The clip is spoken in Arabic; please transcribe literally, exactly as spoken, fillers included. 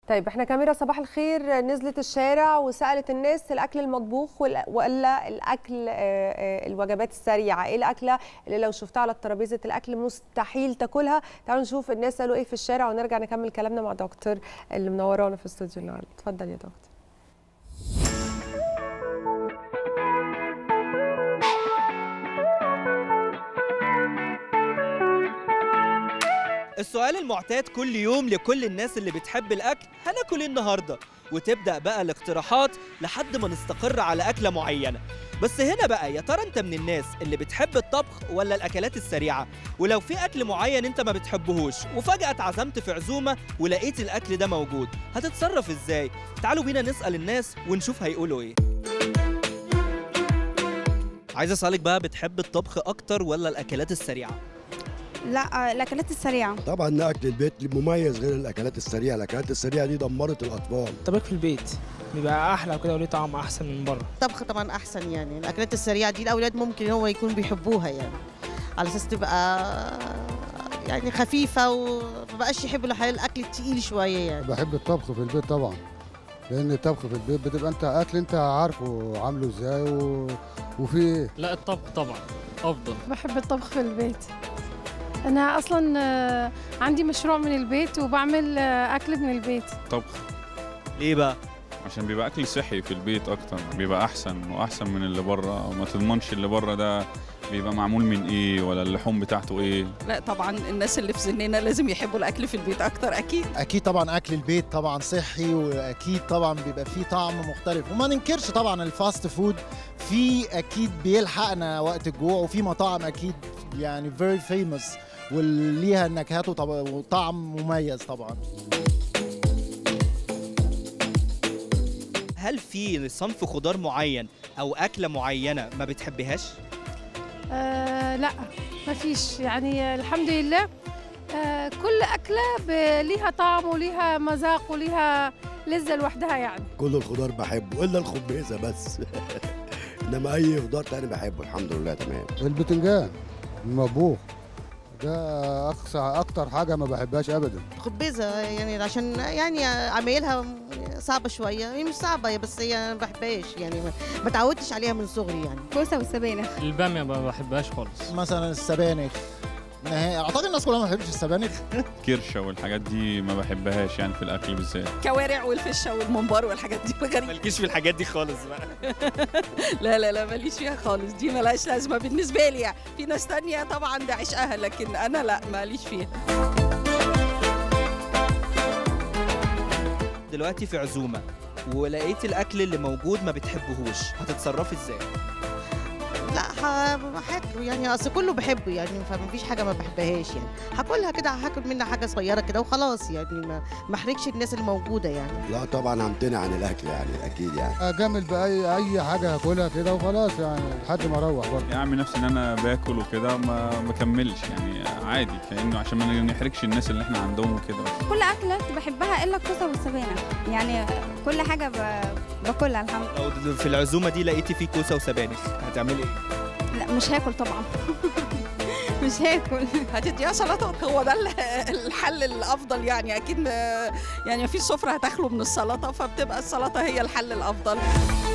طيب احنا كاميرا صباح الخير نزلت الشارع وسألت الناس الاكل المطبوخ ولا الاكل الوجبات السريعه، ايه الاكله اللي لو شفتها على ترابيزه الاكل مستحيل تاكلها؟ تعالوا نشوف الناس قالوا ايه في الشارع ونرجع نكمل كلامنا مع دكتور اللي منورانا في الاستوديو النهارده. اتفضل يا دكتور. السؤال المعتاد كل يوم لكل الناس اللي بتحب الأكل، هناكل ايه النهارده؟ وتبدأ بقى الاقتراحات لحد ما نستقر على أكلة معينة. بس هنا بقى يا ترى انت من الناس اللي بتحب الطبخ ولا الأكلات السريعة؟ ولو في أكل معين انت ما بتحبهوش وفجأة اتعزمت في عزومة ولقيت الأكل ده موجود، هتتصرف ازاي؟ تعالوا بينا نسأل الناس ونشوف هيقولوا ايه. عايز أسألك بقى، بتحب الطبخ أكتر ولا الأكلات السريعة؟ لا الاكلات السريعه طبعا. اكل البيت مميز غير الاكلات السريعه، الاكلات السريعه دي دمرت الاطفال. الطبخ في البيت بيبقى احلى وكده وليه طعم احسن من بره. الطبخ طبعا احسن، يعني الاكلات السريعه دي الاولاد ممكن هو يكون بيحبوها يعني على اساس تبقى يعني خفيفه ومبقاش يحبوا الاكل التقيل شويه. يعني بحب الطبخ في البيت طبعا، لان الطبخ في البيت بتبقى انت اكل انت عارفه عامله ازاي و... وفي ايه. لا الطبخ طبعا افضل. بحب الطبخ في البيت، أنا أصلاً عندي مشروع من البيت وبعمل أكل من البيت. طبخ. ليه بقى؟ عشان بيبقى أكل صحي في البيت أكتر، بيبقى أحسن وأحسن من اللي بره، وما تضمنش اللي بره ده بيبقى معمول من إيه ولا اللحوم بتاعته إيه. لا طبعاً الناس اللي في سننا لازم يحبوا الأكل في البيت أكتر. أكيد أكيد طبعاً أكل البيت طبعاً صحي، وأكيد طبعاً بيبقى فيه طعم مختلف، وما ننكرش طبعاً الفاست فود في أكيد بيلحقنا وقت الجوع، وفي مطاعم أكيد يعني very famous وليها نكهات وطعم مميز طبعا. هل في صنف خضار معين او اكله معينه ما بتحبيهاش؟ آه لا مفيش، يعني الحمد لله آه كل اكله ليها طعم وليها مذاق وليها لذه لوحدها. يعني كل الخضار بحبه الا الخبيزه بس انما اي خضار تاني بحبه الحمد لله تمام. البتنجان المطبوخ ده اقصى اكتر حاجه ما بحبهاش ابدا. خبيزه يعني عشان يعني عمايلها صعبه شويه، هي مش صعبه بس هي ما بحبهاش، يعني ما اتعودتش عليها من صغري. يعني كوسه والسبانخ. الباميه ما بحبهاش خالص. مثلا السبانخ اعتقد الناس كلها ما بتحبش السبانخ. كرشه والحاجات دي ما بحبهاش يعني في الاكل بالذات. كوارع والفشه والممبار والحاجات دي غريبه. مالكيش في الحاجات دي خالص بقى؟ لا لا لا ماليش فيها خالص، دي مالهاش لازمه بالنسبه لي. يعني في ناس تانية طبعا ده عشقها، لكن انا لا ماليش فيها. دلوقتي في عزومه ولقيت الاكل اللي موجود ما بتحبهوش، هتتصرفي ازاي؟ لا هاكله يعني، اصل كله بحبه يعني، فمفيش حاجه ما بحبهاش يعني. هاكلها كده، هاكل منها حاجه صغيره كده وخلاص يعني، ما ما احرجش الناس اللي موجوده يعني. لا طبعا همتنع عن الاكل يعني اكيد يعني. اجامل باي اي حاجه هاكلها كده وخلاص يعني لحد ما اروح برضه. يعني اعمل نفسي ان انا باكل وكده ما بكملش يعني عادي، كانه عشان ما نحرجش الناس اللي احنا عندهم وكده. كل اكله بحبها الا الكوسه والسبانخ، يعني كل حاجه باكلها الحمد لله. لو في العزومه دي لقيتي فيه كوسه وسبانخ هتعملي ايه؟ لا مش هاكل طبعا. مش هاكل. هتديها سلطات، هو ده الحل الافضل يعني. اكيد يعني مفيش سفره هتخلو من السلطه، فبتبقى السلطه هي الحل الافضل.